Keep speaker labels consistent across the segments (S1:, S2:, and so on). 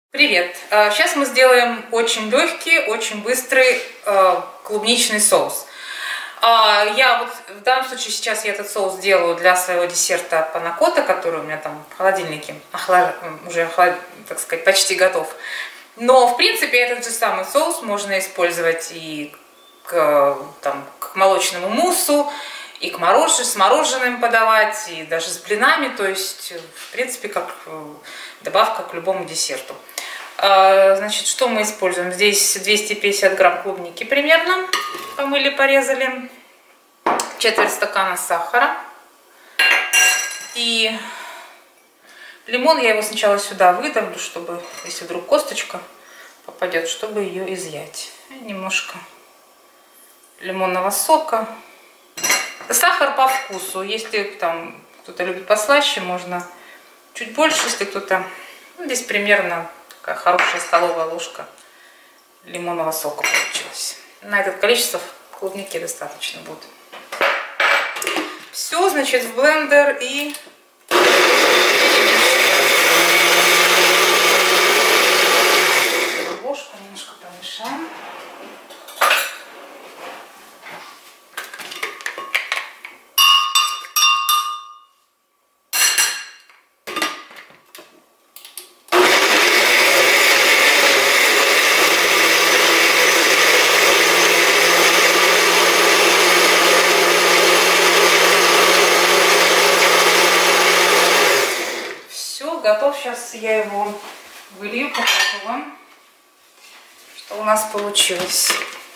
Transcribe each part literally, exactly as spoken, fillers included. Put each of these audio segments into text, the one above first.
S1: Привет! Сейчас мы сделаем очень легкий, очень быстрый клубничный соус. Я вот в данном случае сейчас я этот соус делаю для своего десерта панна-котта, который у меня там в холодильнике охлад... уже, так сказать, почти готов. Но в принципе этот же самый соус можно использовать и к, там, к молочному муссу, и к морож... с мороженым подавать, и даже с блинами. То есть, в принципе, как добавка к любому десерту. Значит, что мы используем? Здесь двести пятьдесят грамм клубники примерно, помыли, порезали, четверть стакана сахара и лимон. Я его сначала сюда выдавлю, чтобы, если вдруг косточка попадет, чтобы ее изъять. Немножко лимонного сока. Сахар по вкусу. Если там кто-то любит послаще, можно чуть больше. Если кто-то, ну, здесь примерно такая хорошая столовая ложка лимонного сока получилась. На это количество клубники достаточно будет. Все, значит, в блендер и ложку немножко помешаем. Готов. Сейчас я его вылью, покажу вам, что у нас получилось.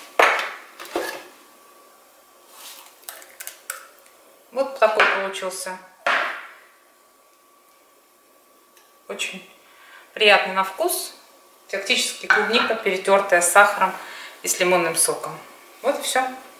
S1: Вот такой получился. Очень приятный на вкус. Фактически клубника, перетертая с сахаром и с лимонным соком. Вот и все.